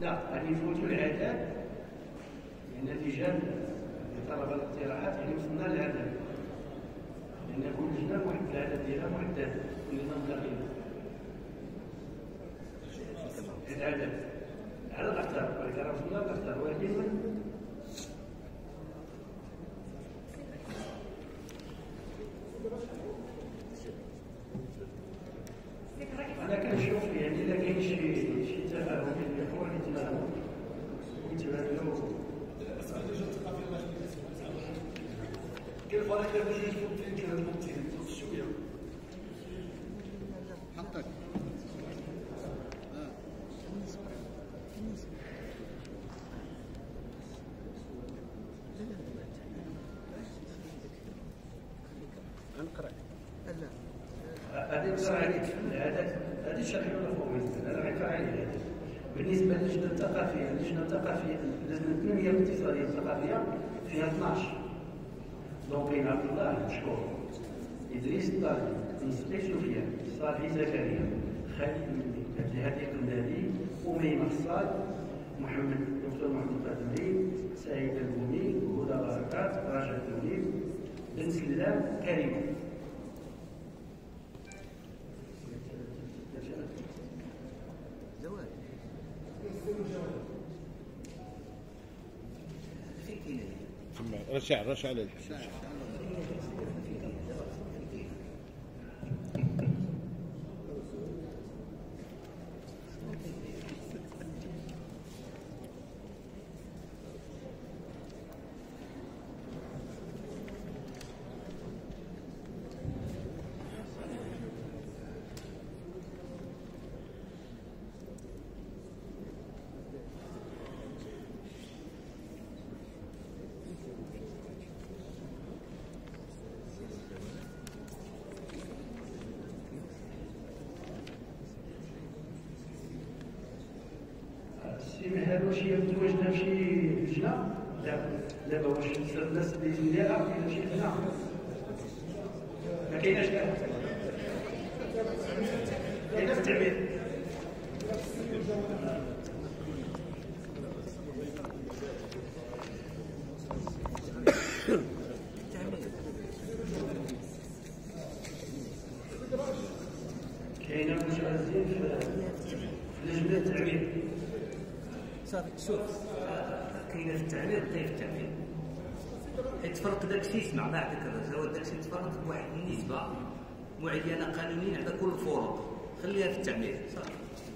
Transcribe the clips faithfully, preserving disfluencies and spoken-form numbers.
لا غادي نفوتوا العدد لان اللجان طلب الاقتراحات يعني وصلنا للعدد لان كل لجنه واحد العدد ديالها محدد كلنا متقين العدد على الاختار ولكن راه وصلنا للاختار ولكن انا كنشوف يعني الا كاين شي شي تفاهم بين الاخوان يتفاهموا يتبادلوا كيف راك دابا جوج ممكن كان ممكن شويه حطك نقرا لا هذه نقرا عليك العدد هذه شرح ولا فوق انا غنقرا عليه بالنسبه للجنه الثقافيه اللجنه الثقافيه اللجنه التنميه الاقتصاديه الثقافيه فيها اثناش دونك كاين عبد الله مشكور ادريس الطالبي نصبي سفيان صالحي زكريا خالد المني عبد الهادي القندالي اميمه الصاد محمد دكتور محمد القادمي سعيد البوني هدى بركات راشد المنيب بن سلام كريم زواج رشع رشع على الحسن هذا واش تزوجنا في شي لجنه؟ لا دابا واش الناس باذن الله عارفين شي لجنه؟ ما كايناش كاع كاينه في التعبير كاينه متعزين في لجنه التعبير صافي شوف كاينه في التعبير كاين في التعبير يتفرق داكشي يسمع ما عندك الزواج داكشي يتفرق بواحد النسبه معينه قانونيا على كل الفروق خليها في التعبير صافي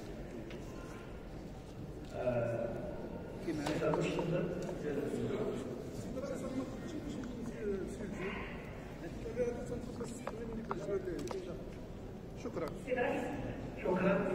كيما هذا واش تقدر شكرا شكرا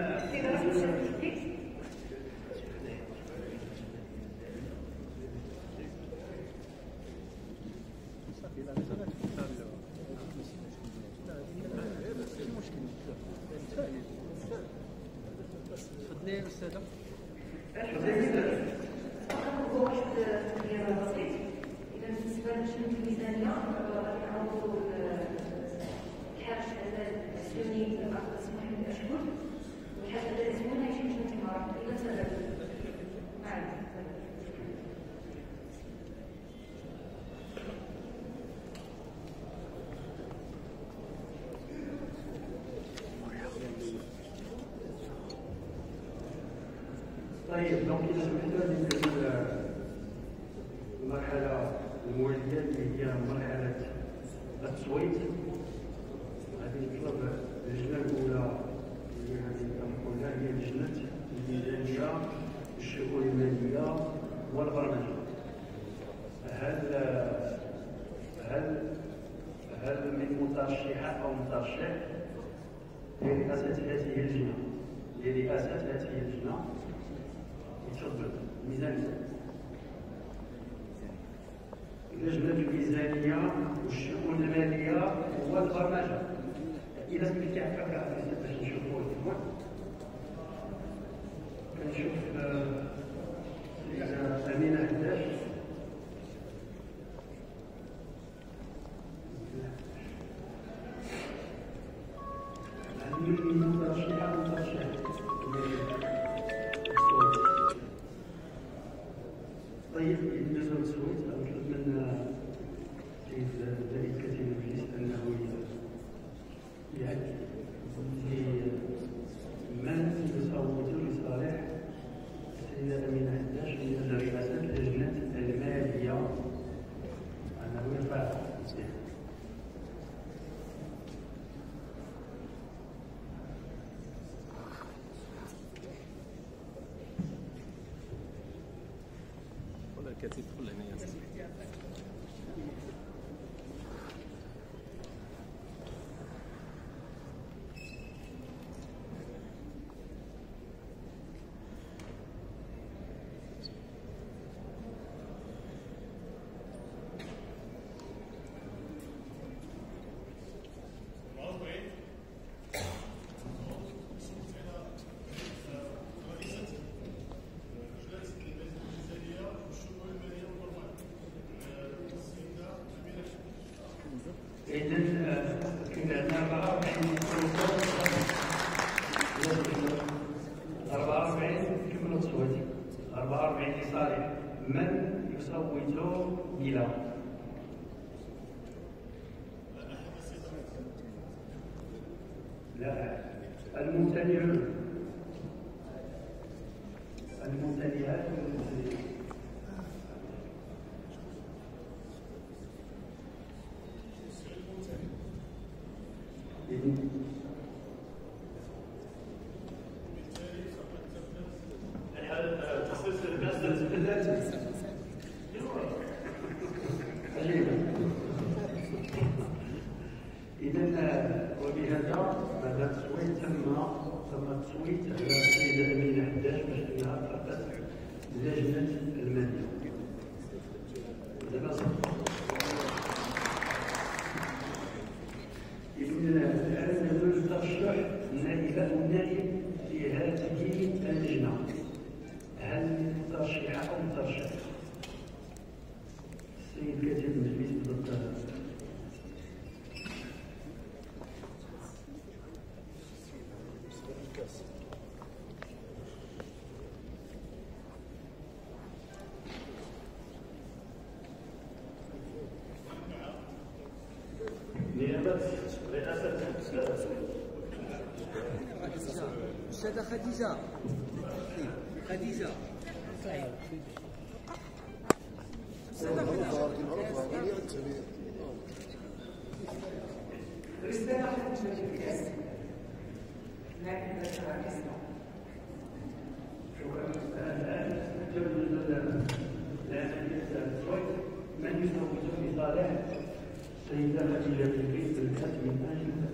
تفضلي استاذه بالنسبه لشنو الميزانيه غادي نعوضوا الحاج السني الاخ محمد اشهر والحاج الزمون هيجي من الامارات الى سبب طيب دونك اذا سمحتوا لي نديروا المرحله المواليه اللي هي مرحله التصويت غادي نطلب اللجنه الاولى اللي غادي نطلقوا لها هي لجنه الميزانيه والشؤون الماليه والبرمجه. هل هل هل من مترشحه او مترشح لرئاسه هذه اللجنه لرئاسه هذه اللجنه؟ تفضل ميزانية لجنة الميزانية والشؤون المالية والبرمجة. إذا سمحتي هكا باش نشوفوا الجمهور كنشوف أمينة حداش هذه من مترشحة مترشحة يجوز التصويت أطلب من السيد الرئيس كتيب المجلس أنه يعد من يصوت لصالح السيدة أمينة حداش من رئاسة لجنة المالية أنه يرفع الكاتب كل هنا من يصوت بلا لا الممتنعون الممتنعات والممتنعين إذا وبهذا بعد التصويت تم تم التصويت على السيدة أمينة حداش باش أنها ترأس لجنة المالية. دابا إذن الآن يجوز ترشح النائبة أو النائب في هذه اللجنة. هل ترشيح أو ترشح؟ السيد كاتب المجلس ضد نيابة رئاسة أستاذة خديجة خديجة من يصوت لصالح السيدة خديجة بالبيت بالكأس من أجل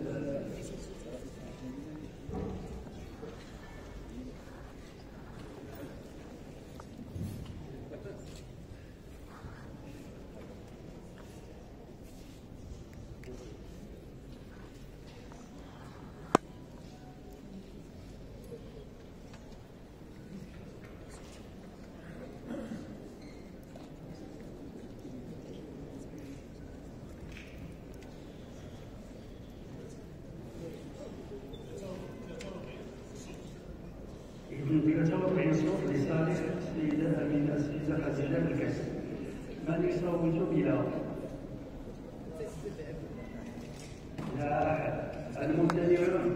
بثلاثة صوت لصالح السيدة أمينة السيدة خديجة بالكأس. من يصوت بلا؟ لا أحد. الممتنعون؟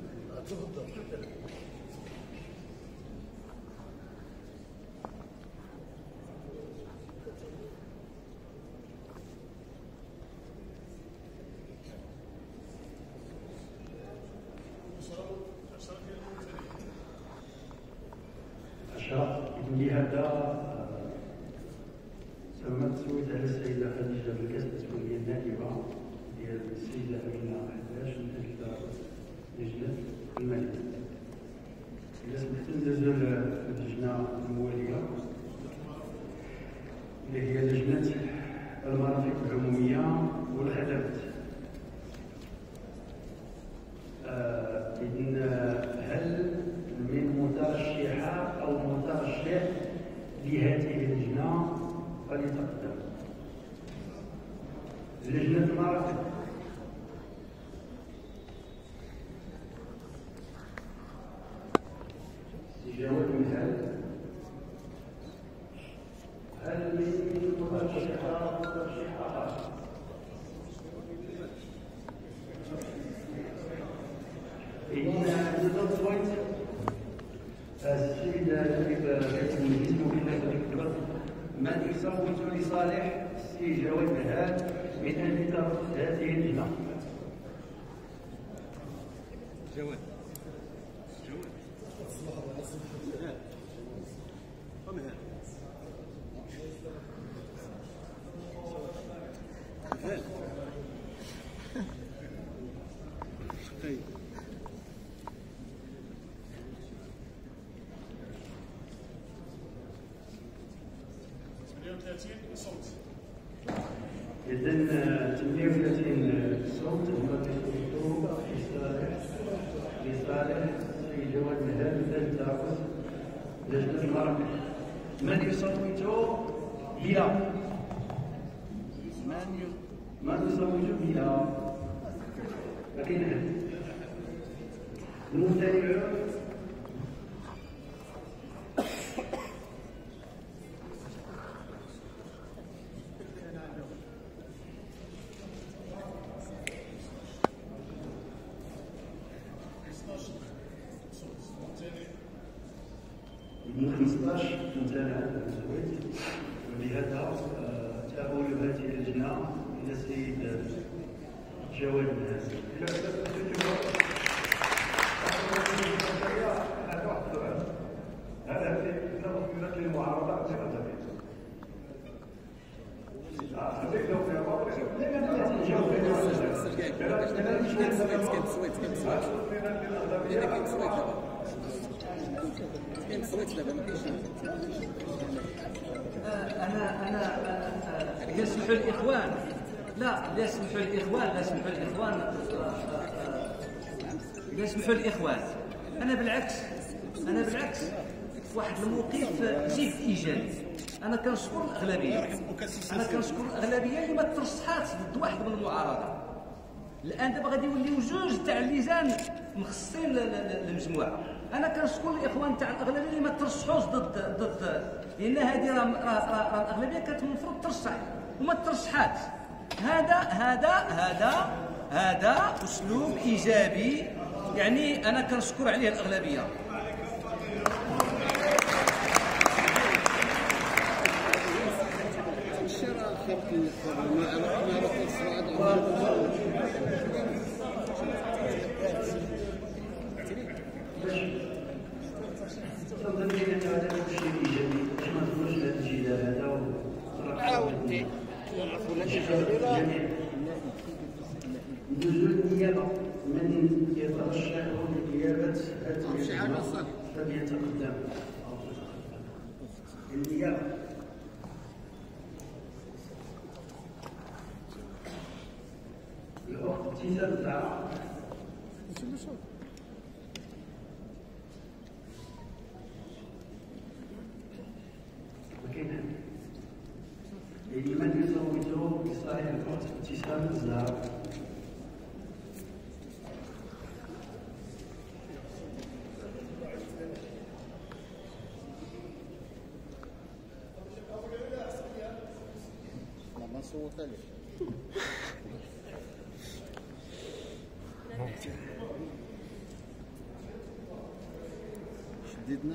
لهذا تم التصويت على السيدة خديجة بالكأس تكون هي النائبة ديال السيدة أمينة حداش من أجل لجنة المالية. إذا سمحتوا ندوزو للجنة الموالية اللي هي لجنة المرافق العمومية والخدمات. إذن هل من مترشحة أو مترشح لهذه اللجنة فليتقدم؟ لجنة المرافق. جواب مثال. هل السيد نائب رئيس المجلس ممكن نكتب من يصوت لصالح السيد جواد مهاد من اجل ترفض هذه اللجنه. جواد إذن ثمانية وثلاثين صوت هما كيصوتوا لصالح لصالح السيد جواد مهاد من أجل ترفض لجنة المراكش. من يصوت بلا؟ من يصوت بلا؟ ما كاين حد. الممتنعون من خمسطاش ممتنع عن التصويت، ولهذا تأول هذه اللجنة إلى السيد جواد مهاد. هذا في نظرة المعارضة اعتقادية. انا انا يسمح الاخوان لا يسمح الاخوان لا يسمح الاخوان يسمح الاخوان انا بالعكس انا بالعكس واحد الموقف جد ايجابي. انا كنشكر الاغلبيه انا كنشكر الاغلبيه اللي ما ترشحاتش ضد واحد من المعارضه. الان دابا غادي يوليو جوج تاع اللجان مخصصين للمجموعه. انا كنشكر الاخوان تاع الاغلبيه اللي ما ترشحوش ضد ضد لان هذه راه راه الاغلبيه كانت المفروض ترشح وما ترشحاتش. هذا هذا هذا هذا اسلوب ايجابي، يعني انا كنشكر عليه الاغلبيه. نزول النيابة من يترشح لنيابة هذه فليتقدم النيابة. الابتزاز تاع ما كاين حد. يعني من يصوتوا لصالح ابتسام الزهر ما صوت عليه. شديدنا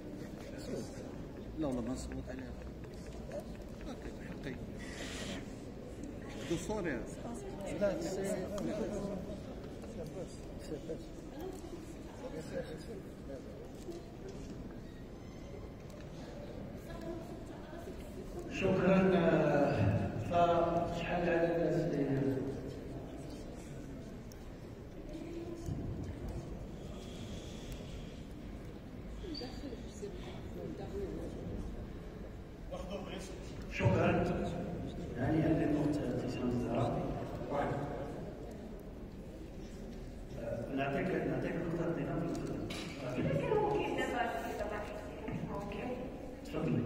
لا والله ما نصوت عليها. حقي دو يا لا شكرا. فشحال على الناس اللي شكرا. هانئا للموت ابتسام الزهراء. نعطيك نعطيك نقطة دينار. تفضلي.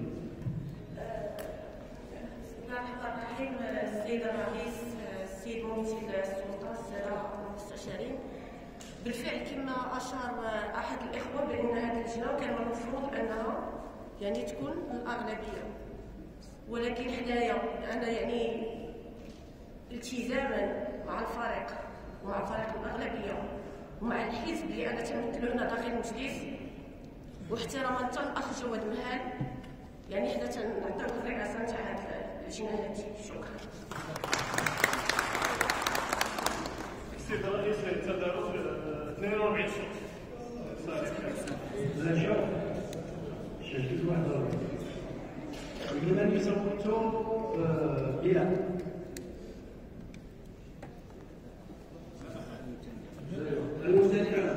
السيد الرئيس السيد ممثل السلطه الساده المستشارين، بالفعل كما اشار احد الاخوه بان هذه اللجنه كان المفروض انها يعني تكون الاغلبيه، ولكن حنايا انا يعني التزاما مع الفريق ومع فريق الاغلبيه ومع الحزب اللي انا تمثله هنا داخل المجلس، واحتراما حتى الاخ جواد مهال. يعني حنا تنعطيوه الرئاسه تاع هاد اللجنه هادي. شكرا. السيد الرئيس التدارك اثنين وأربعين صوت. لا شوف شجت واحد لمن يصوتوا بلا الممتنعون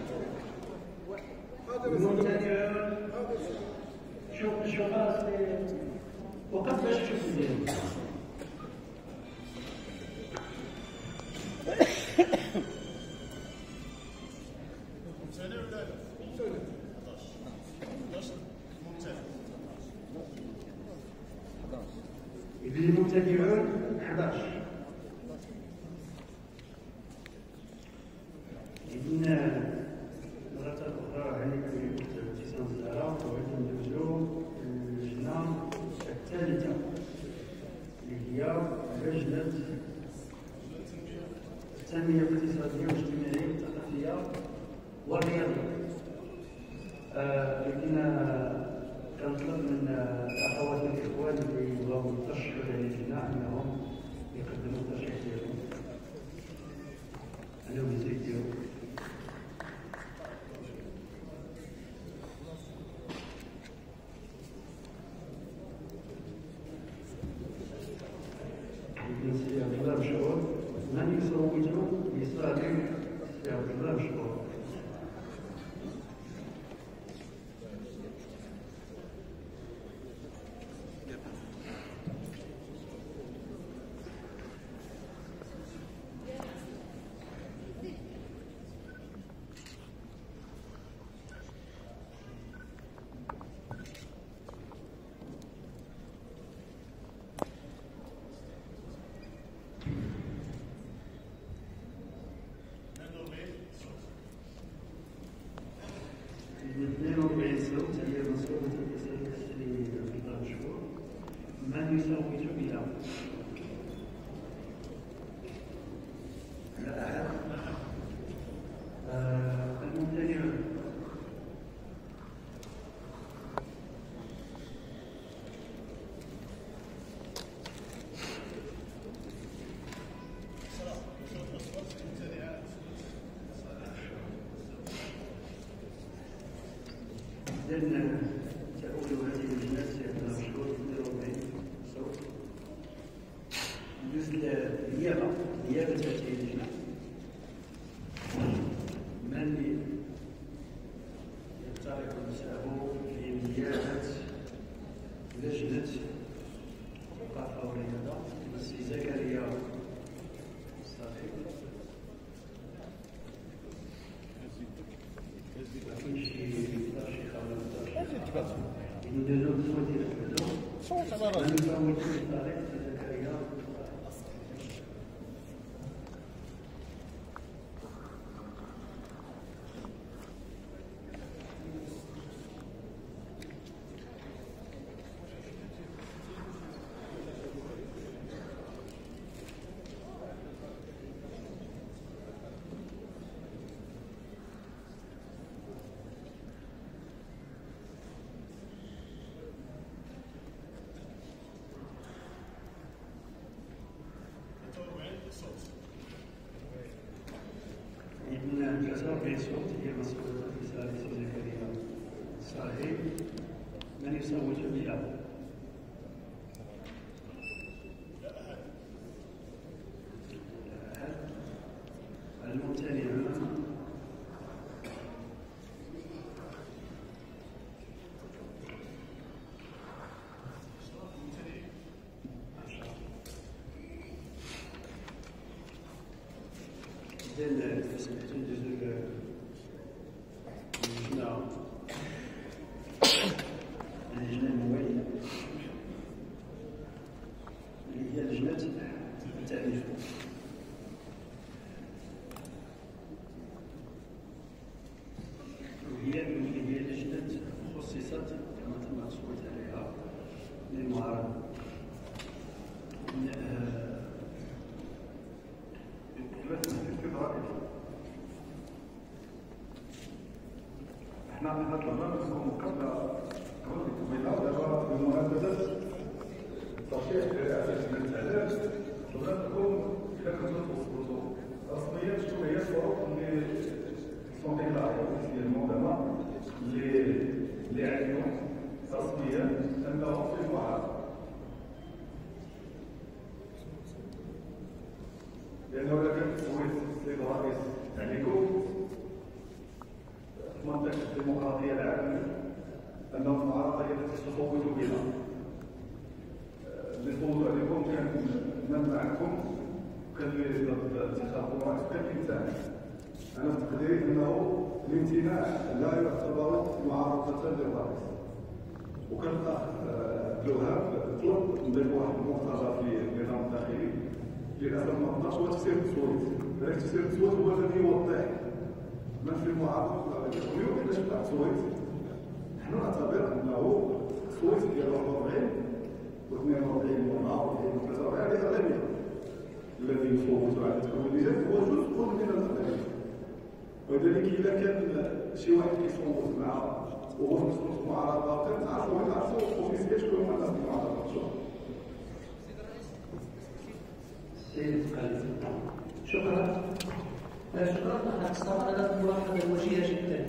الممتنعون شوف شوف وقت باش تشوف ديالهم الممتنعون أحد عشر. إذن مرة أخرى عليكم باتصال الزهراء وأيضا ندوزو اللجنة الثالثة اللي هي لجنة التنمية الاقتصادية والاجتماعية والثقافية والرياضية. لكن كنطلب من اخواتنا الاخوان اللي يبغوا يترشحوا للجنة انهم يقدموا الترشيح ديالهم. انهم يزيدوا الجنسية عبد الله مشهور. من يصوتوا يصادق سي عبد الله مشهور. اثنين وأربعين صوت هي مصوبة السيد عبد الله مشهور. من يصوت بلا؟ لا أحد. الممتنعون إذن تأول هذه اللجنة سيد مشهور اثنين وأربعين صوت. ندوز للنيابة نيابة هذه اللجنة. من ينطلق نفسه في نيابة لجنة الثقافة والرياضة السي زكريا الصافي. ما كاينش ترشيح ولا ترشيح. نديرو الصوت ديالو. صوت على راسك. نفوتو الطريق سي زكريا. إذن ثلاثة وأربعين صوت هي مسؤولة رسالة سي زكريا الصالحي. من يصوت بلا؟ لا أحد. الممتنعون إذن سمحتوا ندوزو للجنة اللجنة الموالية اللي هي لجنة التأليف. وهي هي لجنة خصصت كما تم التصويت عليها للمعارضة. نطلب منكم قبل قبل دابا بمناسبة الترشيح لرئاسة لجنة الإعلام طلبناكم إذا كنتم توصلوا رسميا شنو هي الطرق اللي سون ديكلاري اوفيسيالمون دابا اللي اللي عندهم رسميا أنهم في المعارضة. لأنه إذا كان تسويت السيد الرئيس عليكم في منطقة الديمقراطية العالمية أن المعارضة هي التي تفوت بها. اللي فوتوا عليكم كان من معكم وكان اللي ضد انتخاب الرئيس وكان الإمتناع. أنا في تقديري أنه الامتناع لا يعتبر معارضة للرئيس. وكان الأخ عبد الوهاب طلب ندير واحد المقتضى في النظام الداخلي للأسف ما قدرش هو تفسير التصويت. ذلك تفسير التصويت هو الذي يوضح من في المعارضة اليوم علاش بتاع التصويت. نحن نعتبر أنه التصويت ديال واحد وأربعين واثنين وأربعين مرة وثلاثة وأربعين هذه الأغلبية. الذي يصوت على تكون اللجان هو جزء من الأغلبية. ولذلك إذا كان شي واحد كيصوت مع وهو في نفس المعارضة كنعرفوا نعرفوا أوفيسيال شكون هما الناس اللي معارضة. شكرا. شكرا اخ الصمد على الملاحظه الوجيهه جدا.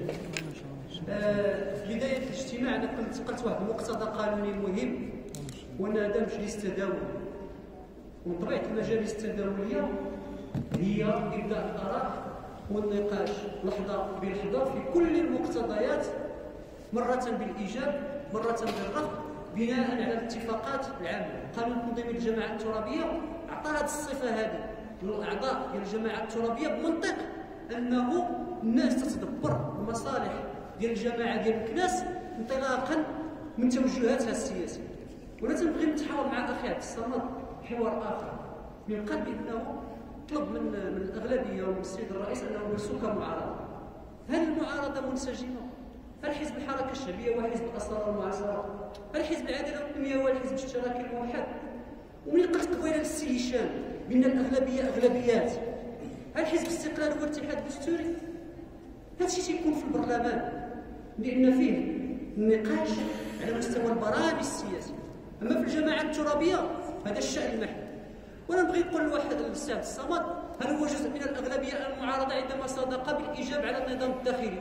في بدايه الاجتماع انا كنت قلت واحد المقتضى قانوني مهم وان هذا مجلس تداول، ومن طبيعه المجالس التداوليه هي ابداء الاراء والنقاش لحظه بلحظه في كل المقتضيات، مره بالايجاب مره بالرفض بناء على الاتفاقات العامه. قانون تنظيم الجماعات الترابيه اعطى هذه الصفه هذه للاعضاء ديال الجماعات الترابيه بمنطق انه الناس تتدبر المصالح ديال الجماعه ديال الكناس انطلاقا من توجهاتها السياسيه. وانا تنبغي نتحاور مع اخي عبد الصمد حوار اخر من قبل بانه طلب من من الاغلبيه ومن السيد الرئيس انه يرسوا كمعارضه. هل المعارضه منسجمه؟ هل حزب الحركه الشعبيه هو حزب الاصاله والمعاصره؟ هل حزب العداله والتنميه هو الحزب الاشتراكي الموحد؟ ومن قلت قبيله للسي هشام بان الاغلبيه اغلبيات، هل حزب الاستقلال هو الاتحاد الدستوري؟ هذا الشيء تيكون في البرلمان لان فيه النقاش على مستوى البرامج السياسيه. اما في الجماعات الترابيه هذا الشان المحدود. وانا نبغي نقول لواحد الاستاذ الصمد هل هو جزء من الاغلبيه المعارضه عندما صادق بالايجاب على النظام الداخلي؟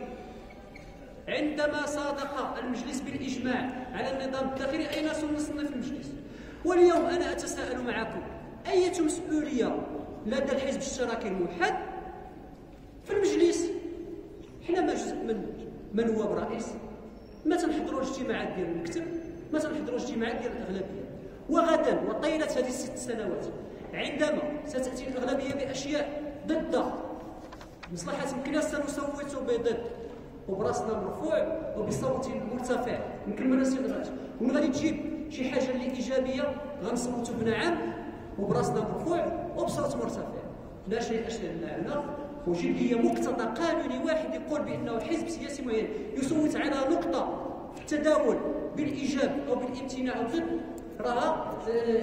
عندما صادق المجلس بالاجماع على النظام الداخلي اين سنصنف المجلس؟ واليوم انا اتساءل معكم اية مسؤوليه لدى الحزب الاشتراكي الموحد في المجلس؟ حنا ما جزء من من هو برئيس، ما تنحضروا الاجتماعات ديال المكتب، ما تنحضروا الاجتماعات ديال الاغلبيه. وغدا وطيله هذه الست سنوات عندما ستاتي الاغلبيه باشياء ضد مصلحه الكناس سنصوت بضد وبراسنا مرفوع وبصوت مرتفع. يمكن ما نسيت الرئيس ومن غادي تجيب شي حاجه اللي ايجابيه غنصوتوا بنعم وبراسنا مرفوع وبصوت مرتفع. لا شيء اشهد لنا وجيب لي مقتضى قانوني واحد يقول بانه حزب سياسي معين يصوت على نقطه في التداول بالايجاب او بالامتناع او ضد، راها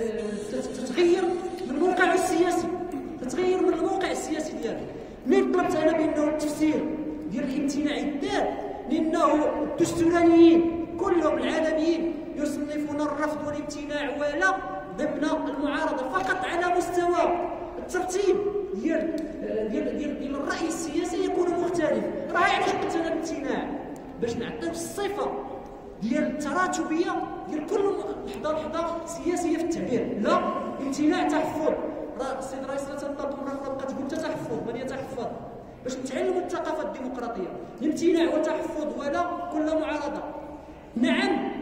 تتغير من موقعه السياسي، تتغير من الموقع السياسي ديالو. من طلبت انا بانه التفسير ديال الامتناع يدار لانه الدستوريين كلهم العالميين يصنفون الرفض والامتناع ولا ضمن المعارضه فقط على مستوى الترتيب ديال ديال ديال, ديال الراي السياسي يكون مختلف. راه علاش قلت انا الامتناع؟ باش نعطيو الصفه ديال التراتبيه ديال كل لحظه لحظه سياسيه في التعبير. لا امتناع تحفظ، راه السيد الرئيس لا تنطلق مره اخرى بقى تقول تحفظ من يتحفظ باش نتعلموا الثقافه الديمقراطيه. الامتناع وتحفظ ولا كل معارضه. نعم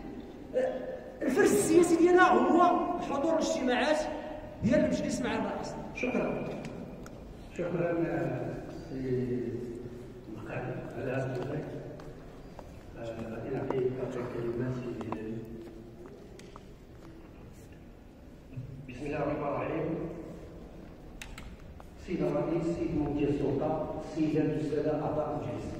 الفرز السياسي ديالها هو حضور الاجتماعات ديال المجلس مع الرئيس. شكرا. شكرا سي مقعد على هذا الوقت. غادي نعطي اربع كلمات سيدي. بسم الله الرحمن الرحيم. سيد الرئيس، سيد مفتي السلطه، سيدات والساده اعضاء المجلس.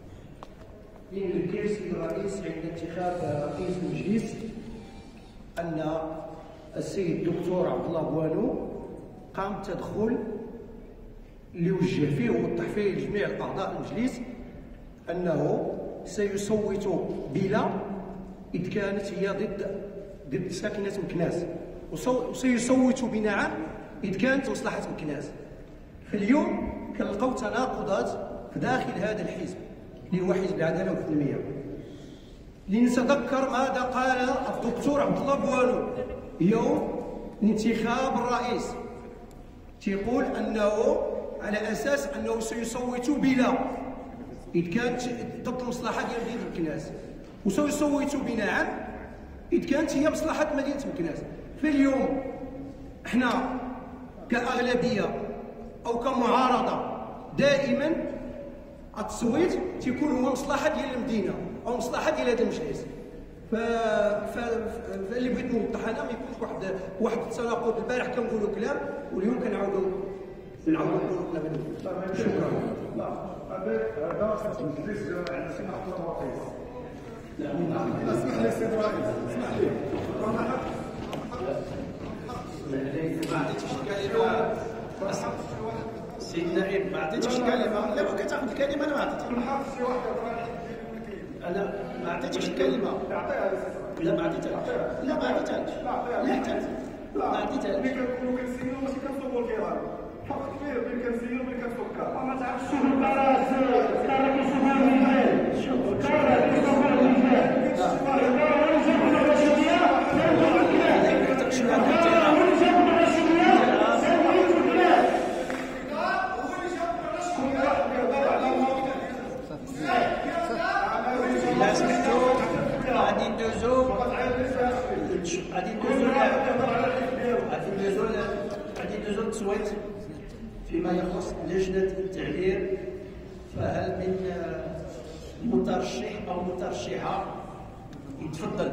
يذكر سيد الرئيس عند انتخاب رئيس المجلس ان السيد الدكتور عبد الله بوانو قام بتدخل اللي وجه فيه ووضح فيه لجميع اعضاء المجلس انه سيصوت بلا إذ كانت هي ضد ضد ساكنة مكناس، وسيصوت بنعم إذ كانت مصلحة مكناس. فاليوم كنلقاو تناقضات في داخل هذا الحزب اللي هو حزب العدالة والتنمية. لنتذكر ماذا قال الدكتور عبد الله بوالو يوم انتخاب الرئيس، تيقول أنه على أساس أنه سيصوت بلا إذ كانت ضد المصلحة ديال مدينة مكناس، وسيصوت بنعم إذ كانت هي مصلحة مدينة مكناس. فاليوم احنا كأغلبية أو كمعارضة دائما التصويت تيكون هو مصلحة ديال المدينة أو مصلحة ديال هذا المجلس. ف... ف... فاللي بغيت نوضح أنا ما يكونش واحد واحد التناقض. البارح كنقولوا كلام واليوم كنعاودوا نعاودوا نقولوا كلام. شكرا. لا هذا المجلس عندنا شي محطة الرئيس. لا اسمح لي سيد الرئيس، اسمح لي. ما عطيتكش الكلمة سيد النائب، ما عطيتكش الكلمة. لا ما كتاخذ الكلمة. أنا ما عطيتكش. أنا ما عطيتكش الكلمة. لا ما عطيتهاش. لا ما عطيتهاش. لا حتى ما عطيتهاش. ملي كنكونوا كنسيروا ماشي كنصوبوا الكرام. فرق كبير بين كنسيروا وبين كنفكر. ما تعرفش شنو الكرات كرات يشوفوا المثال. شوف كرات يشوفوا المثال. لا سمحتوا غادي ندوزو غادي ندوزو غادي ندوزو غادي ندوزو التصويت فيما يخص لجنة التعبير. فهل من مترشح أو مترشحة يتفضل؟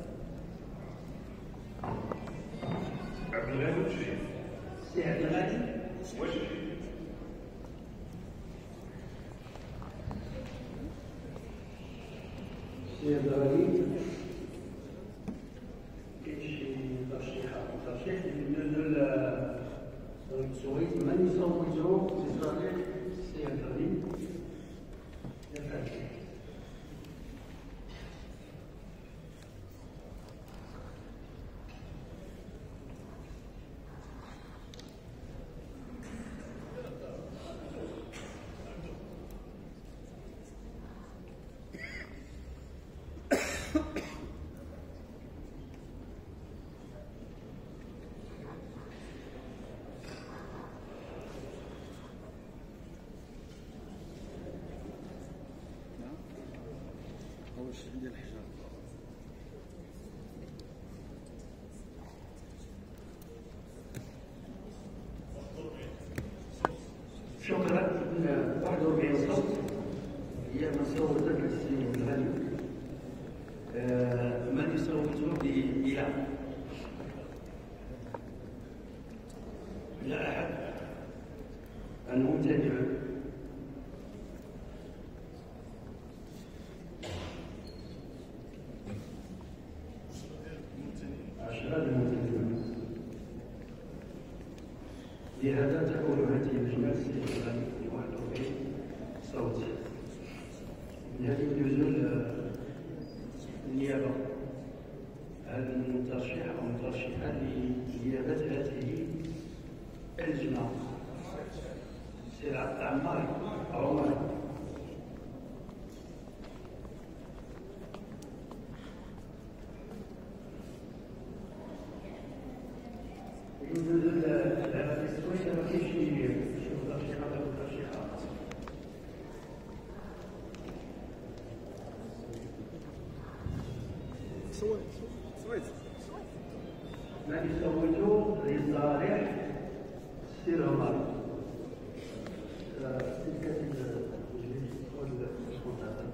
عبد الغني وشريف. سي عبد الغني وشريف. سي عبد الغني. كاين شي ترشيح ترشيح ندوزو التصويت. من يصوتوا لصالح سي عبد الغني يفعل. أول شيء ديال الحجاب. شكرا. واحد وأربعين صوت هي من صوتت للسي الغني. من يصوت بإله؟ لا أحد. الممتنع عشرة الممتنعين. لهذا تكون هذه اللجنة الغني بواحد وأربعين صوت. هذه ندوزو النيابة. هذا المترشح أو المترشحة لنيابة هذه اللجنة. سي عمار عمر. صويت صويت من يصوتوا لصالح سير عمر. تلك المجلس والمنتخب.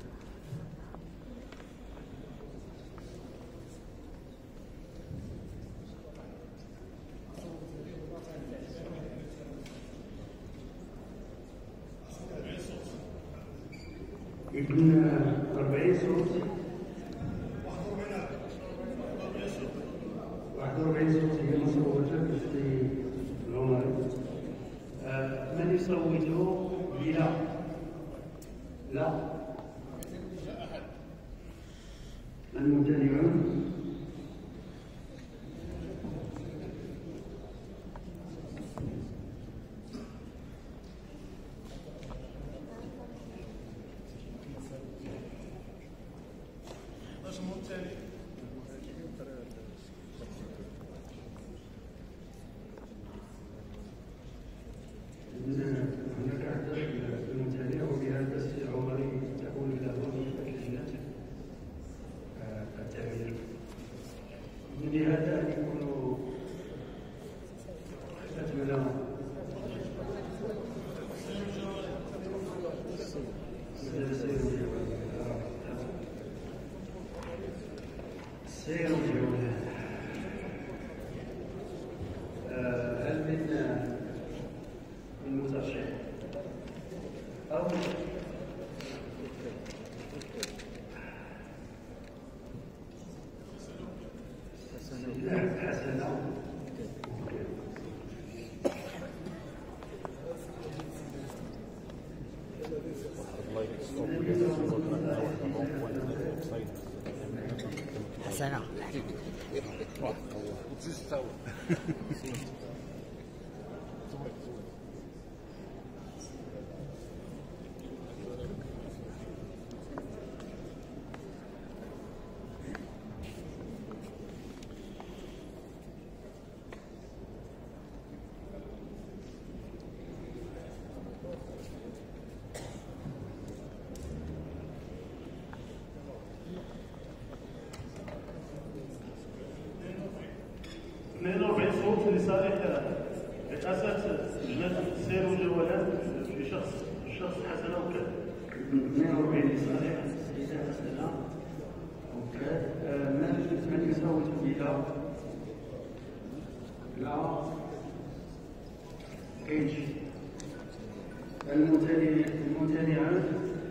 يكون أربعين صوت. واحد وأربعين صوت هي مصوتة بالسي العمري. من يصوتوا بلا؟ لا. الممتنعون هناك عدد الممتنع وبهذا السي العمري تكون له نسبة لجنة التعمير. لهذا أن يكونوا أتمنى سير الجولة. هل من من مترشح أو حسنة حسنة اثنين وأربعين صوت لصالح رئاسة لجنة السير والجولات في شخص الشخص حسنة وكاد. اثنين وأربعين لصالح السيدة حسنة وكاد. من يصوت بلا لا كاينش. الممتنعات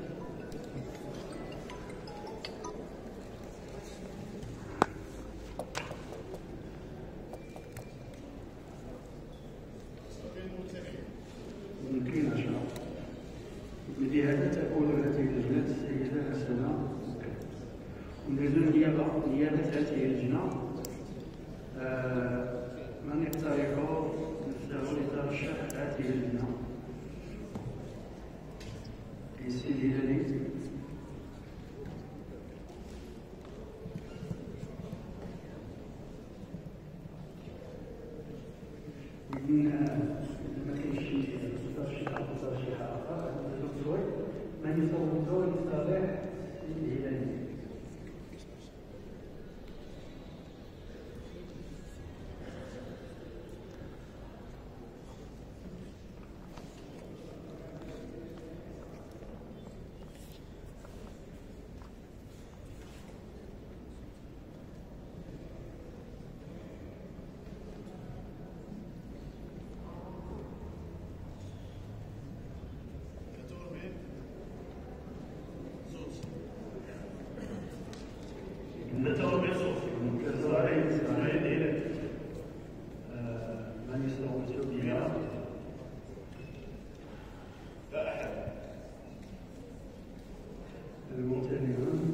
يمكن عشرة. لهذا تكون هذه اللجنة السيدة حسنة ونريد نيابة نيابة هذه اللجنة من يقترح نفسه لترشح هذه اللجنة. سيدي هاني ما كاينش شي ترشيح أو ترشيح آخر من يصوتوا لصالح سيدي هاني. من يصوت بها لا أحد. الممتنعون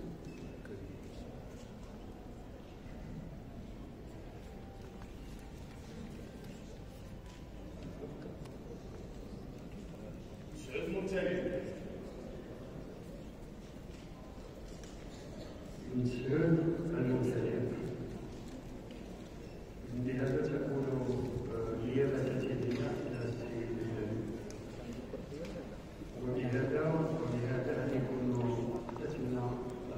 سعود ممتنع. مسعود الممتنع. بهذا تكون نيابة اللجنة إلى السيد الهاني. وبهذا وبهذا أن يكون أتمنى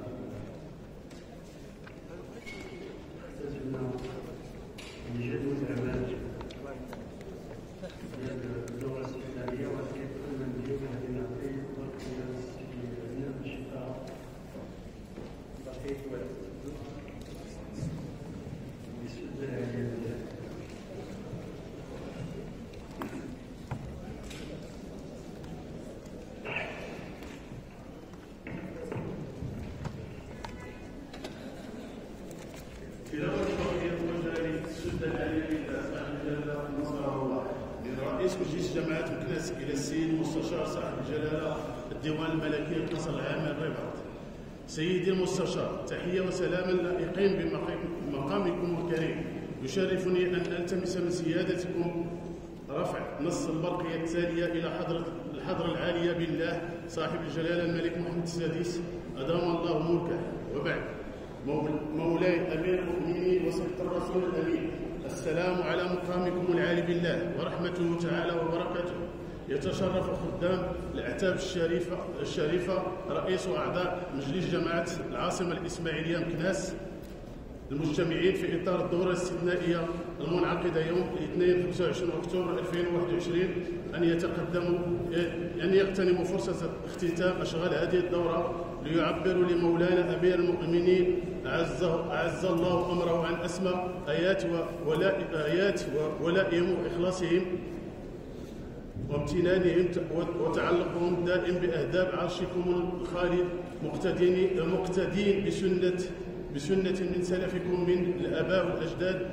أتمنى جدول الأعمال ديال اللغة الاستثنائية وكيف كنا نديرو هذه العقيد وكيف نديرو الشفاء بقيت رئيس مجلس جماعة الكنيسة إلى السيد المستشار صاحب الجلالة الديوان الملكي القصر العام الرباط سيدي المستشار، تحية وسلاما لائقين بمقامكم الكريم. يشرفني أن ألتمس من سيادتكم رفع نص البرقية التالية إلى حضرة الحضرة العالية بالله صاحب الجلالة الملك محمد السادس أدام الله ملكه. وبعد، مولاي أمير المؤمنين وسيد الرسول الأمين، السلام على مقامكم العالي بالله ورحمته تعالى وبركاته. يتشرف خدام الأعتاب الشريفة الشريفة رئيس وأعضاء مجلس جماعة العاصمة الإسماعيلية مكناس المجتمعين في إطار الدورة الاستثنائية المنعقدة يوم الاثنين خمسة وعشرين أكتوبر ألفين وواحد وعشرين أن يتقدموا أن يغتنموا فرصة اختتام أشغال هذه الدورة ليعبروا لمولانا أمير المؤمنين أعزه أعز الله أمره عن أسمى آيات وولاء آيات وولائهم وإخلاصهم وامتنانهم وتعلقهم الدائم بأهداب عرشكم الخالد، مقتدين مقتدين بسنة بسنة من سلفكم من الآباء والأجداد،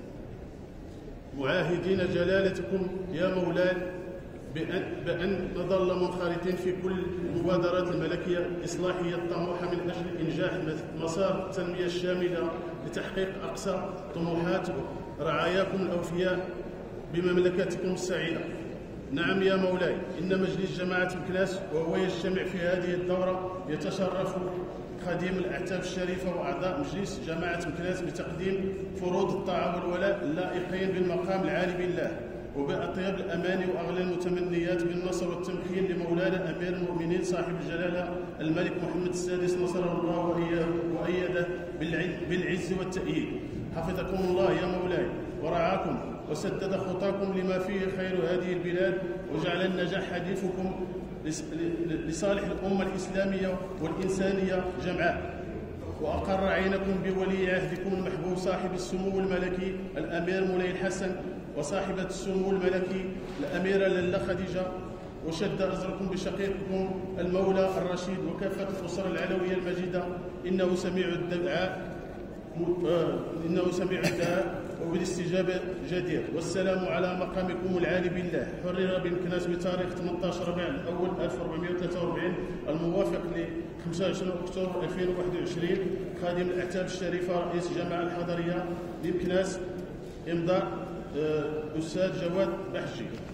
معاهدين جلالتكم يا مولاي بأن, بأن نظل منخرطين في كل المبادرات الملكية الإصلاحية الطموحة من أجل إنجاح مسار التنمية الشاملة لتحقيق أقصى طموحات رعاياكم الأوفياء بمملكتكم السعيدة. نعم يا مولاي، إن مجلس جماعة مكناس وهو يجتمع في هذه الدورة يتشرف خديم الأعتاب الشريفة وأعضاء مجلس جماعة مكناس بتقديم فروض الطاعة والولاء اللائقين بالمقام العالي بالله، وبأطيب الأماني وأغلى المتمنيات بالنصر والتمكين لمولانا أمير المؤمنين صاحب الجلالة الملك محمد السادس نصره الله وأيده بالعز والتأييد. حفظكم الله يا مولاي ورعاكم وسدد خطاكم لما فيه خير هذه البلاد، وجعل النجاح حديثكم لصالح الأمة الإسلامية والإنسانية جمعاء، وأقر عينكم بولي عهدكم المحبوب صاحب السمو الملكي الأمير مولاي الحسن وصاحبة السمو الملكي الأميرة لاله خديجة، وشد أزركم بشقيقكم المولى الرشيد وكافة الأسرة العلوية المجيدة. إنه سميع الدعاء إنه سميع الدعاء وبالاستجابة جدير. والسلام على مقامكم العالي بالله. حرر بمكناس بتاريخ ثمانية عشر ربيع الأول ألف وأربعمائة وثلاثة وأربعين الموافق ل خمسة وعشرين أكتوبر ألفين وواحد وعشرين، خادم الأعتاب الشريفة رئيس الجامعة الحضرية لمكناس، إمضاء أستاذ جواد بحجي.